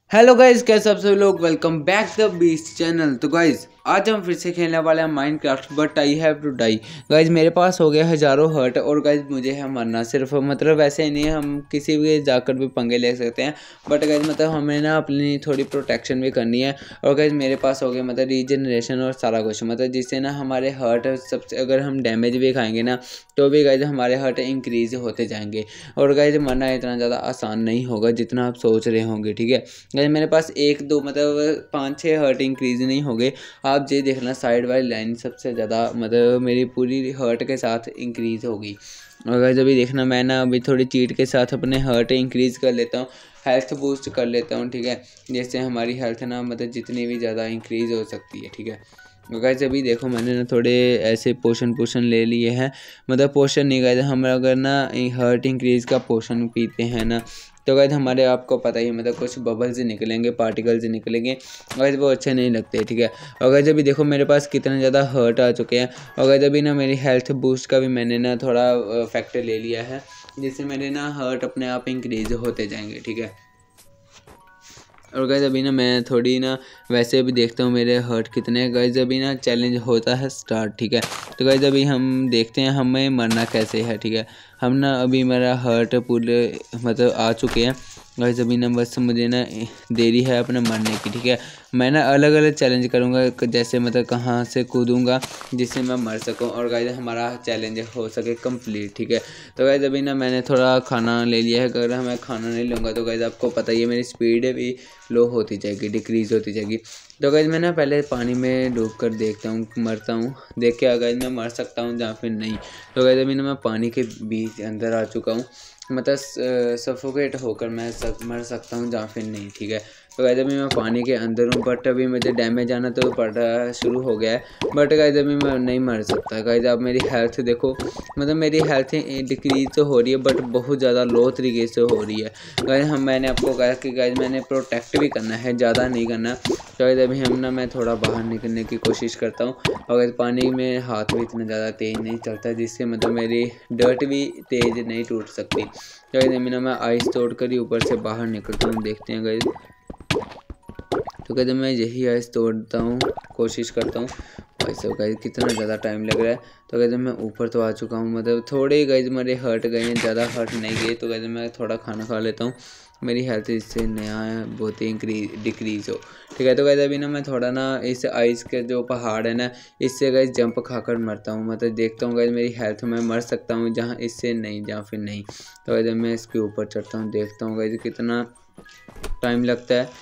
Hello guys, कैसे आप सभी लोग। Welcome back the beast channel. तो गाइज आज हम फिर से खेलने वाले हैं Minecraft, but I have to die. Guys मेरे पास हो गया हज़ारों हर्ट और गाइज मुझे है मरना। सिर्फ मतलब वैसे ही नहीं है, हम किसी भी जाकर भी पंगे ले सकते हैं, बट गाइज मतलब हमें ना अपनी थोड़ी प्रोटेक्शन भी करनी है। और गाइज मेरे पास हो गया मतलब रीजनरेशन और सारा कुछ, मतलब जिससे ना हमारे हर्ट सबसे, अगर हम डैमेज भी खाएंगे ना तो भी गाइज हमारे हर्ट इंक्रीज होते जाएंगे। और गाइज मरना इतना ज़्यादा आसान नहीं होगा जितना आप सोच रहे होंगे, ठीक है। गाइस मेरे पास एक दो मतलब 5-6 हर्ट इंक्रीज नहीं हो गए। आप ये देखना साइड वाली लाइन सबसे ज़्यादा मतलब मेरी पूरी हर्ट के साथ इंक्रीज होगी। और गाइस अभी देखना मैं ना अभी थोड़ी चीट के साथ अपने हर्ट इंक्रीज कर लेता हूँ, हेल्थ बूस्ट कर लेता हूँ, ठीक है। जैसे हमारी हेल्थ ना मतलब जितनी भी ज़्यादा इंक्रीज हो सकती है, ठीक है। गाइस अभी देखो मैंने ना थोड़े ऐसे पोशन ले लिए हैं, मतलब पोशन नहीं गाइस, हम अगर ना हर्ट इंक्रीज का पोशन पीते हैं ना तो गाइस हमारे आपको पता ही मतलब कुछ बबल्स निकलेंगे, पार्टिकल्स निकलेंगे, गाइस वो अच्छे नहीं लगते, ठीक है। और गाइस अभी देखो मेरे पास कितने ज़्यादा हर्ट आ चुके हैं। और गाइस अभी ना मेरी हेल्थ बूस्ट का भी मैंने ना थोड़ा फैक्टर ले लिया है, जिससे मेरे ना हर्ट अपने आप इंक्रीज होते जाएंगे, ठीक है। और गाइस अभी ना मैं थोड़ी ना वैसे भी देखता हूँ मेरे हर्ट कितने। गाइस अभी ना चैलेंज होता है स्टार्ट, ठीक है। तो गाइस अभी हम देखते हैं हमें मरना कैसे है, ठीक है। हम ना अभी मेरा हर्ट पूरे मतलब आ चुके हैं। गाइस अभी ना बस मुझे ना देरी है अपने मरने की, ठीक है। मैं ना अलग अलग चैलेंज करूँगा, जैसे मतलब कहाँ से कूदूँगा जिससे मैं मर सकूँ और गाइस हमारा चैलेंज हो सके कंप्लीट, ठीक है। तो गाइस अभी ना मैंने थोड़ा खाना ले लिया है। अगर मैं खाना नहीं लूँगा तो गाइस आपको पता ही है मेरी स्पीड भी लो होती जाएगी, डिक्रीज़ होती जाएगी। तो गाइस मैं ना पहले पानी में डूब कर देखता हूँ, मरता हूँ, देख के गाइस मैं मर सकता हूँ या फिर नहीं। तो गाइस अभी ना मैं पानी के बीच अंदर आ चुका हूँ, मतलब सफोकेट होकर मैं मर सकता हूँ या फिर नहीं, ठीक है। तो गाइस अभी मैं पानी के अंदर हूँ, बट अभी मुझे डैमेज आना तो पड़ा शुरू हो गया है, बट गाइस अभी मैं नहीं मर सकता। गाइस आप मेरी हेल्थ देखो, मतलब मेरी हेल्थ डिक्रीज तो हो रही है बट बहुत ज़्यादा लो तरीके से हो रही है। गाइस मैंने आपको कहा कि गाइस मैंने प्रोटेक्ट भी करना है, ज़्यादा नहीं करना। तो गाइस अभी हम ना मैं थोड़ा बाहर निकलने की कोशिश करता हूँ, और गाइस पानी में हाथ भी इतना ज़्यादा तेज़ नहीं चलता, जिससे मतलब मेरी डर्ट भी तेज़ नहीं टूट सकती। तो गाइस अभी ना मैं आइस तोड़ कर ही ऊपर से बाहर निकलता हूँ, देखते हैं गाइस। तो कहते मैं यही आइस तोड़ता हूँ, कोशिश करता हूँ। भाई साहब गाइस कितना ज़्यादा टाइम लग रहा है। तो कहते मैं ऊपर तो आ चुका हूँ, मतलब थोड़े ही गाइस मेरे हर्ट गए हैं, ज़्यादा हर्ट नहीं गए। तो कहते मैं थोड़ा खाना खा लेता हूँ, मेरी हेल्थ इससे नया बहुत ही डिक्रीज़ हो, ठीक है। तो कहते अभी ना मैं थोड़ा ना इस आइस के जो पहाड़ है ना इससे गाइस जंप खाकर मरता हूँ, मतलब देखता हूँ गाइस मेरी हेल्थ में मर सकता हूँ जहाँ इससे नहीं, जहाँ फिर नहीं। तो कहते मैं इसके ऊपर चढ़ता हूँ, देखता हूँ गाइस कितना टाइम लगता है।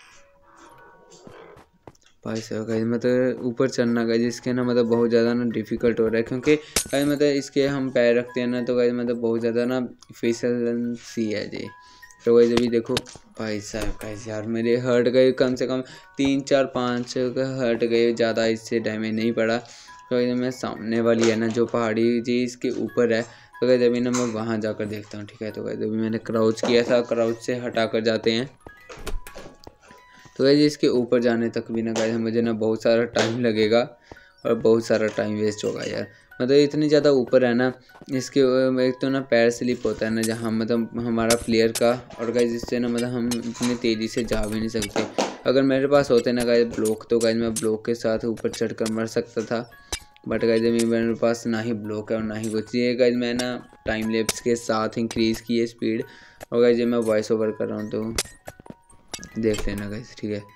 भाई साहब गाइस मतलब ऊपर चढ़ना गाइस इसके ना मतलब बहुत ज़्यादा ना डिफ़िकल्ट हो रहा है, क्योंकि गाइस मतलब इसके हम पैर रखते हैं ना तो गाइस मतलब बहुत ज़्यादा ना फिसलन सी है जी। तो गाइस अभी देखो भाई साहब गाइस यार मेरे हर्ट गए कम से कम 3-4-5 का हर्ट गए, ज़्यादा इससे डैमेज नहीं पड़ा। तो गाइस मैं सामने वाली है ना जो पहाड़ी जी इसके ऊपर है, तो गाइस अभी ना मैं वहाँ जाकर देखता हूँ, ठीक है। तो गाइस अभी मैंने क्राउच किया था, क्राउच से हटा कर जाते हैं। तो गाइस इसके ऊपर जाने तक भी ना गाइस मुझे ना बहुत सारा टाइम लगेगा और बहुत सारा टाइम वेस्ट होगा यार, मतलब इतनी ज़्यादा ऊपर है ना। इसके एक तो ना पैर स्लिप होता है ना जहाँ मतलब हमारा प्लेयर का, और गाइस इससे ना मतलब हम इतनी तेज़ी से जा भी नहीं सकते। अगर मेरे पास होते ना गाइस ब्लॉक तो गाइस मैं ब्लॉक के साथ ऊपर चढ़कर मर सकता था, बट गाइस अभी मेरे पास ना ही ब्लॉक है और ना ही कुछ। ये गाइस मैं ना टाइम लैप्स के साथ इंक्रीज़ की है स्पीड, और गाइस ये मैं वॉइस ओवर कर रहा हूँ तो देख लेना गाइस, ठीक है।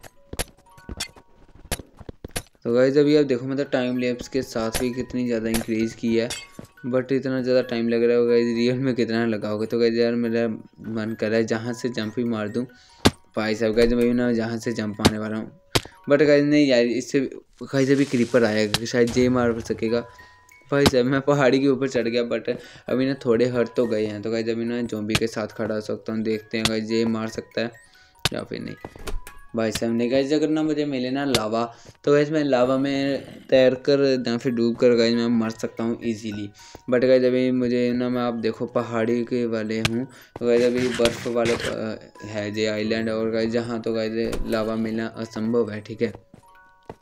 तो गाइस अभी आप देखो मतलब टाइम लैप्स के साथ भी कितनी ज़्यादा इंक्रीज़ की है, बट इतना ज़्यादा टाइम लग रहा होगा रियल में कितना लगा होगा। तो गाइस यार मेरा मन कर रहा है जहाँ से जंप ही मार दूँ। भाई साहब गाइस मैं भी ना जहाँ से जंप आने वाला हूँ, बट गाइस नहीं यार इससे गाइस अभी क्रीपर आएगा शायद जे मार सकेगा। भाई साहब मैं पहाड़ी के ऊपर चढ़ गया, बट अभी ना थोड़े हर्ट तो गए हैं। तो गाइस अभी ना ज़ॉम्बी के साथ खड़ा हो सकता हूँ, देखते हैं गाइस जे मार सकता है या फिर नहीं। भाई साहब ने गाइस अगर ना मुझे मिले ना लावा तो गाइस मैं लावा में तैर कर या फिर डूब कर गाइस मैं मर सकता हूँ इजीली। बट गाइस अभी मुझे ना मैं आप देखो पहाड़ी के वाले हूँ, तो गाइस अभी बर्फ़ वाले है जे आइलैंड, और गाइस जहाँ तो गाइस लावा मिलना असंभव है, ठीक है।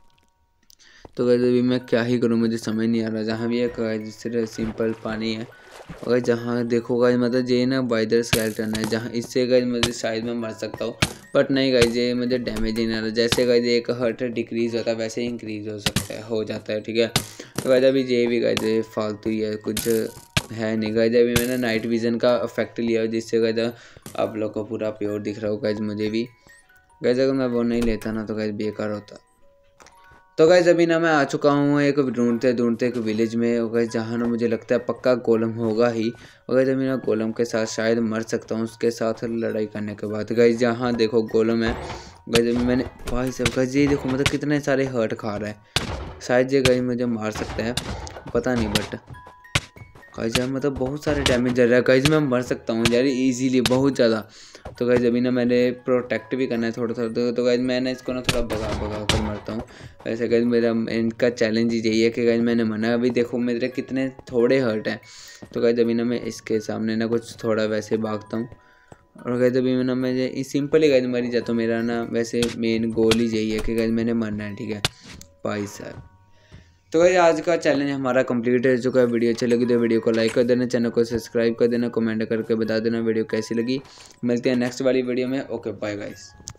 तो गाइस अभी मैं क्या ही करूँ मुझे समझ नहीं आ रहा, जहाँ भी एक गाइस सिर्फ सिंपल पानी है अगर जहाँ देखो गाइज मतलब ये ना बाइदर स्केलेटन है, जहाँ इससे गाइज मतलब शायद मैं मर सकता हूँ, बट नहीं गाइज ये मुझे डैमेज ही नहीं आ रहा। जैसे गाइज एक हर्ट डिक्रीज़ होता है वैसे ही इंक्रीज़ हो सकता है, हो जाता है, ठीक है। तो गाइज अभी ये भी गाइज फालतू ही है, कुछ है नहीं गाइज। अभी मैंने नाइट विज़न का इफेक्ट लिया है जिससे गाइज आप लोग को पूरा प्योर दिख रहा हो गाइज मुझे भी। गाइज अगर मैं वो नहीं लेता ना तो गाइज बेकार होता। तो गाइज अभी ना मैं आ चुका हूँ एक ढूंढते ढूंढते एक विलेज में, और गाइज जहाँ ना मुझे लगता है पक्का गोलम होगा ही। और गाइज अभी ना गोलम के साथ शायद मर सकता हूँ उसके साथ लड़ाई करने के बाद। गाइज जहाँ देखो गोलम है। गाइज अभी मैंने भाई साहब गाइज ये देखो मतलब कितने सारे हर्ट खा रहा है, शायद ये गाइज मुझे मार सकता है, पता नहीं। बट गाइज यार मतलब बहुत सारे डैमेज दे रहा है गाइज, मैं मर सकता हूँ यार इजीली बहुत ज़्यादा। तो गाइज अभी ना मैंने प्रोटेक्ट भी करना है थोड़ा थोड़ा, तो गाइज मैं ना इसको ना थोड़ा भगा भगा कर मरता हूँ। वैसे गाइज मेरा इनका चैलेंज ही यही है कि गाइज मैंने मना, अभी देखो मेरे कितने थोड़े हर्ट हैं। तो गाइज अभी ना मैं इसके सामने ना कुछ थोड़ा वैसे भागता हूँ, और गाइज अभी ना मैं सिंपल ही गाइज मर ही जाता हूँ। मेरा ना वैसे मेन गोल ही यही है कि गाइज मैंने मरना है, ठीक है भाई साहब। तो भाई आज का चैलेंज हमारा कंप्लीट हो चुका है। वीडियो अच्छी लगी तो वीडियो को लाइक कर देना, चैनल को सब्सक्राइब कर देना, कमेंट करके बता देना वीडियो कैसी लगी। मिलते हैं नेक्स्ट वाली वीडियो में। Okay bye guys.